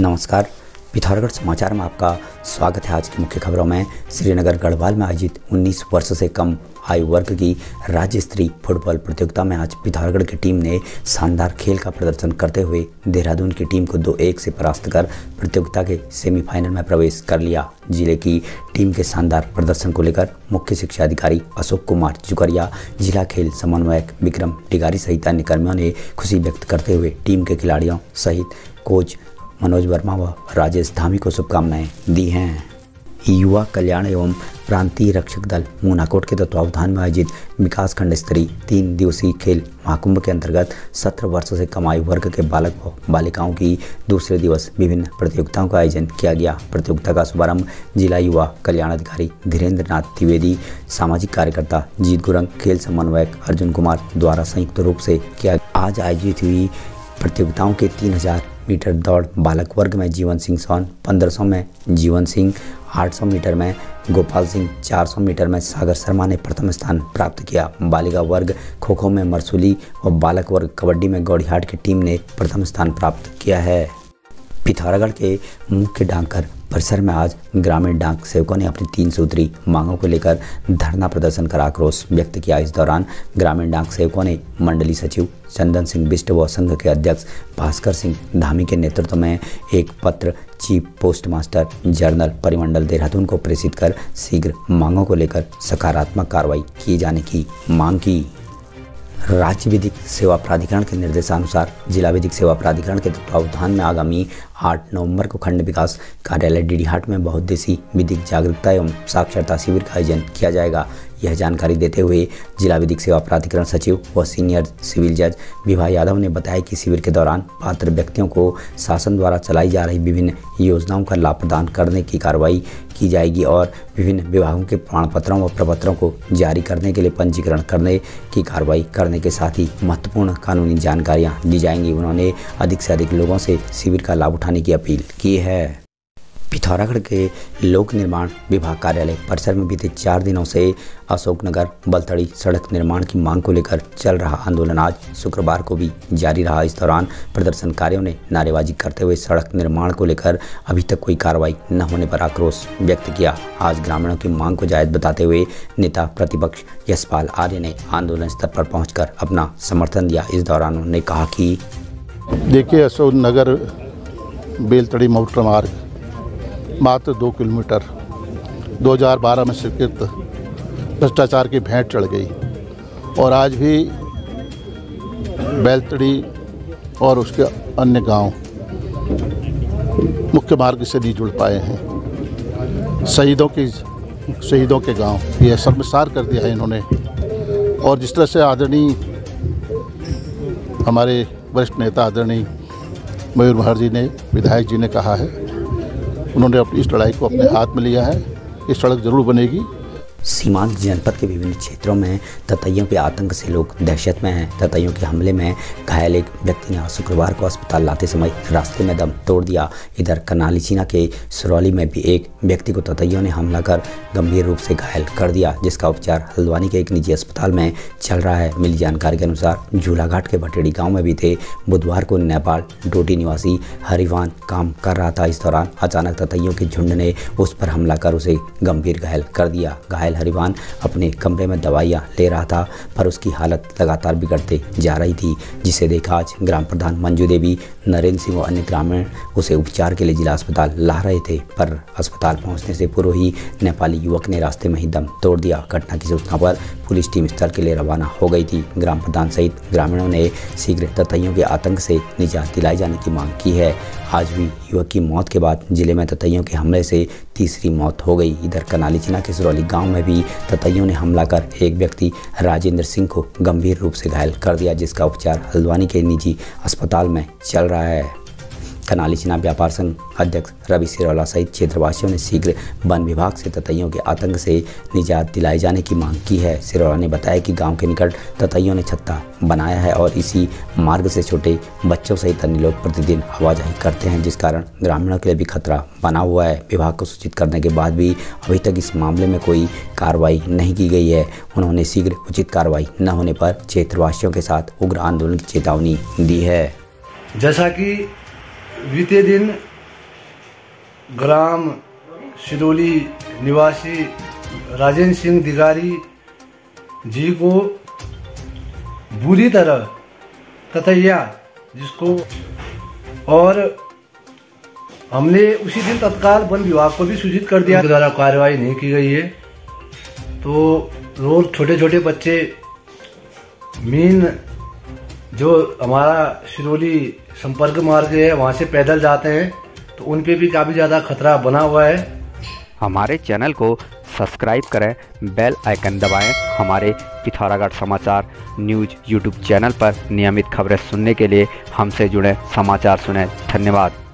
नमस्कार, पिथौरागढ़ समाचार में आपका स्वागत है। आज की मुख्य खबरों में श्रीनगर गढ़वाल में आयोजित 19 वर्ष से कम आयु वर्ग की राज्य स्तरीय फुटबॉल प्रतियोगिता में आज पिथौरागढ़ की टीम ने शानदार खेल का प्रदर्शन करते हुए देहरादून की टीम को 2-1 से परास्त कर प्रतियोगिता के सेमीफाइनल में प्रवेश कर लिया। जिले की टीम के शानदार प्रदर्शन को लेकर मुख्य शिक्षा अधिकारी अशोक कुमार जुकरिया, जिला खेल समन्वयक विक्रम टिगारी सहित अन्य कर्मियों ने खुशी व्यक्त करते हुए टीम के खिलाड़ियों सहित कोच मनोज वर्मा व राजेश धामी को शुभकामनाएं दी हैं। युवा कल्याण एवं प्रांतीय रक्षक दल मूनाकोट के तत्वावधान में आयोजित विकास खंड स्तरीय 3 दिवसीय खेल महाकुंभ के अंतर्गत 17 वर्ष से कम आयु वर्ग के बालक व बालिकाओं की दूसरे दिवस विभिन्न प्रतियोगिताओं का आयोजन किया गया। प्रतियोगिता का शुभारंभ जिला युवा कल्याण अधिकारी धीरेन्द्र नाथ द्विवेदी, सामाजिक कार्यकर्ता जीत गुरंग, खेल समन्वयक अर्जुन कुमार द्वारा संयुक्त रूप से किया। आज आयोजित हुई प्रतियोगिताओं के 3000 मीटर दौड़ बालक वर्ग में जीवन सिंह सोन, 1500 में जीवन सिंह, 800 मीटर में गोपाल सिंह, 400 मीटर में सागर शर्मा ने प्रथम स्थान प्राप्त किया। बालिका वर्ग खो खो में मरसुली व बालक वर्ग कबड्डी में गौड़िहाट की टीम ने प्रथम स्थान प्राप्त किया है। पिथौरागढ़ के मुख्य डाकघर परिसर में आज ग्रामीण डाक सेवकों ने अपनी 3 सूत्री मांगों को लेकर धरना प्रदर्शन कर आक्रोश व्यक्त किया। इस दौरान ग्रामीण डाक सेवकों ने मंडली सचिव चंदन सिंह बिष्ट व संघ के अध्यक्ष भास्कर सिंह धामी के नेतृत्व में एक पत्र चीफ पोस्ट मास्टर जनरल परिमंडल देहरादून को प्रेषित कर शीघ्र मांगों को लेकर सकारात्मक कार्रवाई किए जाने की मांग की। राज्य विधिक सेवा प्राधिकरण के निर्देशानुसार जिला विधिक सेवा प्राधिकरण के तत्वावधान में आगामी 8 नवंबर को खंड विकास कार्यालय डीडीहाट में बहुउद्देशीय विधिक जागरूकता एवं साक्षरता शिविर का आयोजन किया जाएगा। यह जानकारी देते हुए जिला विधिक सेवा प्राधिकरण सचिव व सीनियर सिविल जज विभा यादव ने बताया कि शिविर के दौरान पात्र व्यक्तियों को शासन द्वारा चलाई जा रही विभिन्न योजनाओं का लाभ प्रदान करने की कार्रवाई की जाएगी और विभिन्न विभागों के प्रमाण पत्रों व प्रपत्रों को जारी करने के लिए पंजीकरण करने की कार्रवाई करने के साथ ही महत्वपूर्ण कानूनी जानकारियां दी जाएंगी। उन्होंने अधिक से अधिक लोगों से शिविर का लाभ उठाने की अपील की है। पिथौरागढ़ के लोक निर्माण विभाग कार्यालय परिसर में बीते 4 दिनों से अशोकनगर बलथड़ी सड़क निर्माण की मांग को लेकर चल रहा आंदोलन आज शुक्रवार को भी जारी रहा। इस दौरान प्रदर्शनकारियों ने नारेबाजी करते हुए सड़क निर्माण को लेकर अभी तक कोई कार्रवाई न होने पर आक्रोश व्यक्त किया। आज ग्रामीणों की मांग को जायज बताते हुए नेता प्रतिपक्ष यशपाल आर्य ने आंदोलन स्थल पर पहुंचकर अपना समर्थन दिया। इस दौरान उन्होंने कहा कि देखिए, अशोकनगर बेलतड़ी मोटर मार्ग मात्र 2 किलोमीटर 2012 में स्वीकृत भ्रष्टाचार की भेंट चढ़ गई और आज भी बेलतड़ी और उसके अन्य गांव मुख्य मार्ग से नहीं जुड़ पाए हैं। शहीदों के गांव ये शर्मसार कर दिया है इन्होंने। और जिस तरह से आदरणीय हमारे वरिष्ठ नेता आदरणीय मयूर महर्जी ने, विधायक जी ने कहा है, उन्होंने अपनी इस लड़ाई को अपने हाथ में लिया है। ये सड़क जरूर बनेगी। सीमांत जनपद के विभिन्न क्षेत्रों में ततैयों के आतंक से लोग दहशत में हैं। ततैयों के हमले में घायल एक व्यक्ति ने शुक्रवार को अस्पताल लाते समय रास्ते में दम तोड़ दिया। इधर करनाली चीना के सुरौली में भी एक व्यक्ति को ततैयों ने हमला कर गंभीर रूप से घायल कर दिया, जिसका उपचार हल्द्वानी के एक निजी अस्पताल में चल रहा है। मिली जानकारी के अनुसार झूलाघाट के भटेड़ी गाँव में बीते बुधवार को नेपाल डोटी निवासी हरिवान काम कर रहा था। इस दौरान अचानक ततैयों के झुंड ने उस पर हमला कर उसे गंभीर घायल कर दिया। घायल हरिवान अपने कमरे में दवाइयां ले रहा था, पर उसकी हालत लगातार बिगड़ते जा रही थी, जिसे देखा आज ग्राम प्रधान मंजू देवी, नरेंद्र सिंह और अन्य ग्रामीण उसे उपचार के लिए जिला अस्पताल ला रहे थे, पर अस्पताल पहुंचने से पूर्व ही नेपाली युवक ने रास्ते में ही दम तोड़ दिया। घटना की सूचना पर पुलिस टीम स्थल के लिए रवाना हो गई थी। ग्राम प्रधान सहित ग्रामीणों ने शीघ्र ततैयों के आतंक से निजात दिलाए जाने की मांग की है। आज भी युवक की मौत के बाद जिले में ततैयों के हमले से तीसरी मौत हो गई। इधर करनाली चीना के सुरौली गांव में भी ततैयों ने हमला कर एक व्यक्ति राजेंद्र सिंह को गंभीर रूप से घायल कर दिया, जिसका उपचार हल्द्वानी के निजी अस्पताल में चल रहा है। करनाली चीना व्यापार संघ अध्यक्ष रवि सिरौला सहित क्षेत्रवासियों ने शीघ्र वन विभाग से ततैयों के आतंक से निजात दिलाए जाने की मांग की है। सिरौला ने बताया कि गांव के निकट ततैयों ने छत्ता बनाया है और इसी मार्ग से छोटे बच्चों सहित अन्य लोग प्रतिदिन आवाजाही करते हैं, जिस कारण ग्रामीणों के लिए भी खतरा बना हुआ है। विभाग को सूचित करने के बाद भी अभी तक इस मामले में कोई कार्रवाई नहीं की गई है। उन्होंने शीघ्र उचित कार्रवाई न होने पर क्षेत्रवासियों के साथ उग्र आंदोलन की चेतावनी दी है। जैसा कि बीते दिन ग्राम सिरोली निवासी राजेंद्र सिंह दिगारी जी को बुरी तरह ततैया जिसको, और हमने उसी दिन तत्काल वन विभाग को भी सूचित कर दिया, द्वारा कार्रवाई नहीं की गई है। तो रोज छोटे छोटे बच्चे मीन जो हमारा सिरोली संपर्क मार्ग है वहाँ से पैदल जाते हैं, तो उन पे भी काफ़ी ज़्यादा खतरा बना हुआ है। हमारे चैनल को सब्सक्राइब करें, बेल आइकन दबाएं। हमारे पिथौरागढ़ समाचार न्यूज़ यूट्यूब चैनल पर नियमित खबरें सुनने के लिए हमसे जुड़े, समाचार सुनें। धन्यवाद।